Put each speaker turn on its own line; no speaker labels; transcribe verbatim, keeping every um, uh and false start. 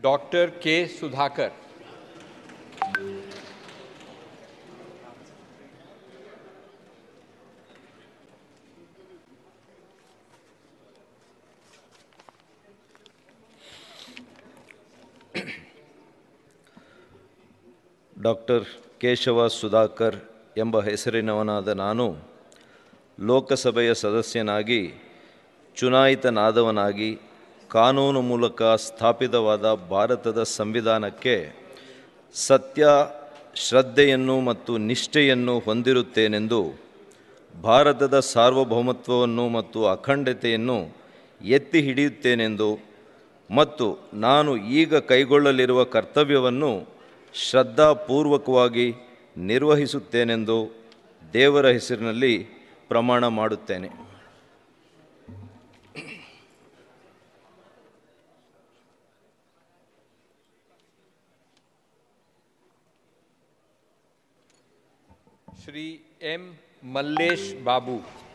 Doctor K Sudhakar.
Doctor Keshava Sudhakar ಎಂಬ ಹೆಸರಿನವನಾದ ನಾನು ಲೋಕಸಭೆಯ ಸದಸ್ಯನಾಗಿ ಚುನಾಯಿತನಾದವನಾಗಿ ಕಾನೂನು ಮೂಲಕ ಸ್ಥಾಪಿತವಾದ ಭಾರತದ ಸಂವಿಧಾನಕ್ಕೆ ಸತ್ಯ, ಶ್ರದ್ಧೆಯನ್ನು ಮತ್ತು ನಿಷ್ಠೆಯನ್ನು ಹೊಂದಿರುತ್ತೇನೆಂದು, ಭಾರತದ ಸಾರ್ವಭೌಮತ್ವವನ್ನು ಮತ್ತು ಅಖಂಡತೆಯನ್ನು ಎತ್ತಿ ಹಿಡಿಯುತ್ತೇನೆಂದು ಮತ್ತು ನಾನು ಈಗ ಕೈಗೊಳ್ಳಲಿರುವ ಕರ್ತವ್ಯವನ್ನು ಶ್ರದ್ಧಾಪೂರ್ವಕವಾಗಿ ನಿರ್ವಹಿಸುತ್ತೇನೆಂದು ದೇವರ ಹೆಸರಿನಲ್ಲಿ ಪ್ರಮಾಣ ಮಾಡುತ್ತೇನೆ.
ಶ್ರೀ ಎಂ ಮಲ್ಲೇಶ್ ಬಾಬು.